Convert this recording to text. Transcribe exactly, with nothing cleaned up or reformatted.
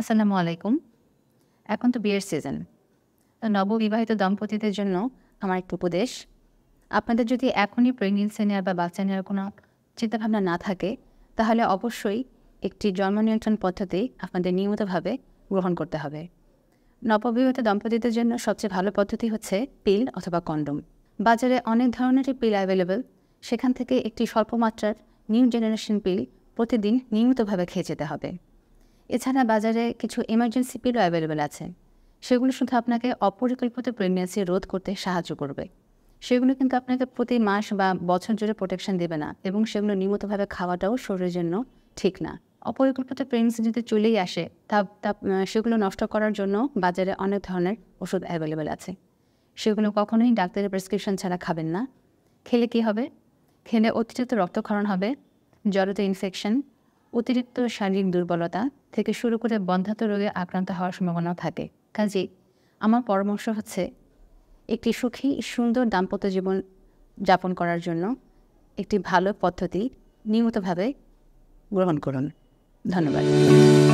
আসসালামু আলাইকুম। এখন তো বিয়ের সিজন। তো নববিবাহিত দম্পতিদের জন্য আমার একটু উপদেশ, আপনাদের যদি এখনই প্রেগনেন্সি নেওয়ার বা বাচ্চা নেওয়ার কোনো চিন্তাভাবনা না থাকে, তাহলে অবশ্যই একটি জন্ম নিয়ন্ত্রণ পদ্ধতি আপনাদের নিয়মিতভাবে গ্রহণ করতে হবে। নববিবাহিত দম্পতিদের জন্য সবচেয়ে ভালো পদ্ধতি হচ্ছে পিল অথবা কন্ডোম। বাজারে অনেক ধরনেরই পিল অ্যাভেলেবেল, সেখান থেকে একটি স্বল্প মাত্রার নিউ জেনারেশন পিল প্রতিদিন নিয়মিতভাবে খেয়ে যেতে হবে। এছাড়া বাজারে কিছু এমার্জেন্সি পিলও অ্যাভেলেবেল আছে, সেগুলো শুধু আপনাকে অপরিকল্পিত প্রেগন্যান্সি রোধ করতে সাহায্য করবে। সেগুলো কিন্তু আপনাকে প্রতি মাস বা বছর জুড়ে প্রোটেকশন দেবে না, এবং সেগুলো নিয়মিতভাবে খাওয়াটাও শরীরের জন্য ঠিক না। অপরিকল্পিত প্রেগন্যান্সি যদি চলেই আসে, তা তা সেগুলো নষ্ট করার জন্য বাজারে অনেক ধরনের ওষুধ অ্যাভেলেবেল আছে। সেগুলো কখনোই ডাক্তারের প্রেসক্রিপশন ছাড়া খাবেন না। খেলে কি হবে? খেলে অতিরিক্ত রক্তক্ষরণ হবে, জড়তা ইনফেকশন, অতিরিক্ত শারীরিক দুর্বলতা থেকে শুরু করে বন্ধ্যাত্ব রোগে আক্রান্ত হওয়ার সম্ভাবনাও থাকে। কাজেই আমার পরামর্শ হচ্ছে, একটি সুখী সুন্দর দাম্পত্য জীবন যাপন করার জন্য একটি ভালো পদ্ধতি নিয়মিতভাবে গ্রহণ করুন। ধন্যবাদ।